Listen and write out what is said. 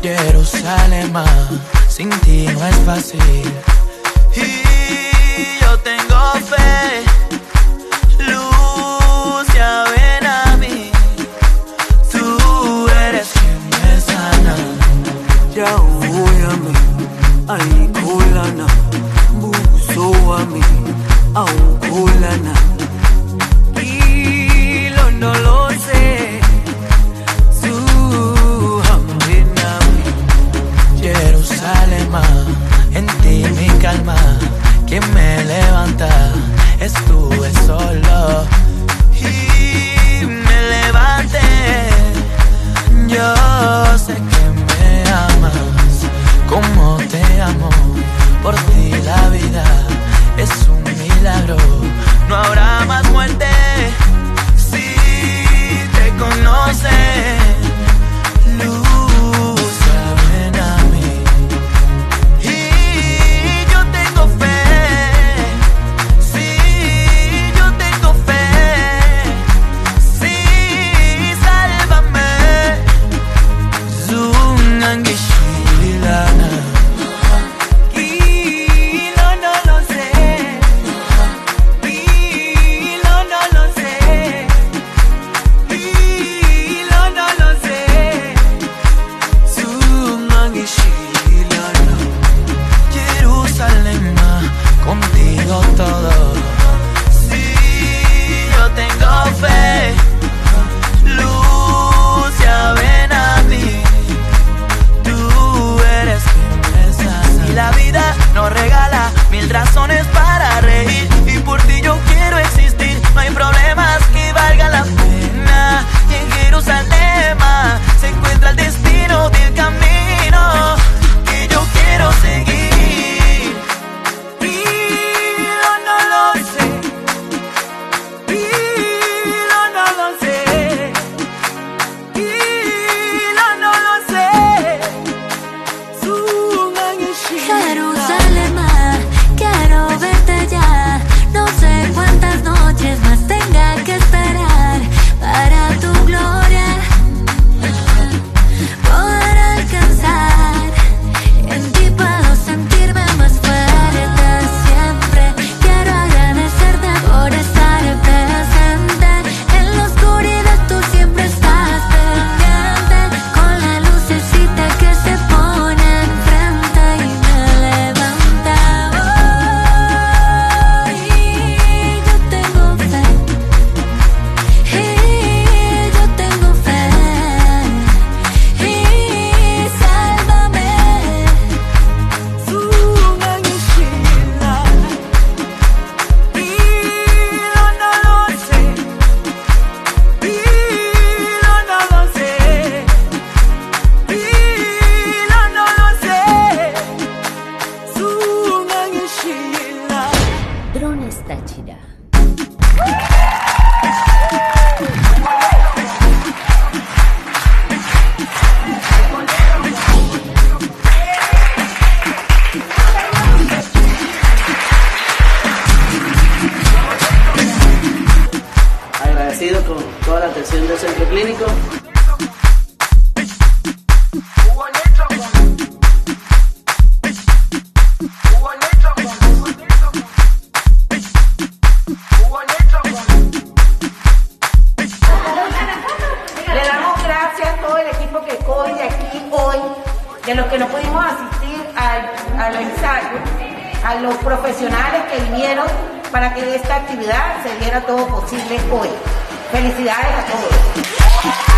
Jerusalén, sin ti no es fácil. Y yo tengo fe, luz, ya ven a mí. Tú eres quien me sana. Ya voy a mí, ay kulana, buso a mí, au kulana. Y no lo sé. Jerusalén, en ti mi calma, quien me levanta, estuve solo y me levanté. Yo sé que me amas, como te amo, por ti la vida es un milagro, no habrá más muerte si te conoces. Contigo todo. Sí, yo tengo fe, luz, ya ven a mí. Tú eres quien me sana. Y la vida nos regala 1000 razones para reír, y por ti yo quiero existir. No hay problemas que valgan la pena. Y en Jerusalén se encuentra el destino del camino que yo quiero seguir. Con toda la atención del centro clínico. Le damos gracias a todo el equipo que corre aquí hoy, de los que no pudimos asistir al ensayo, a los profesionales que vinieron para que esta actividad se diera todo posible hoy. Felicidades a todos.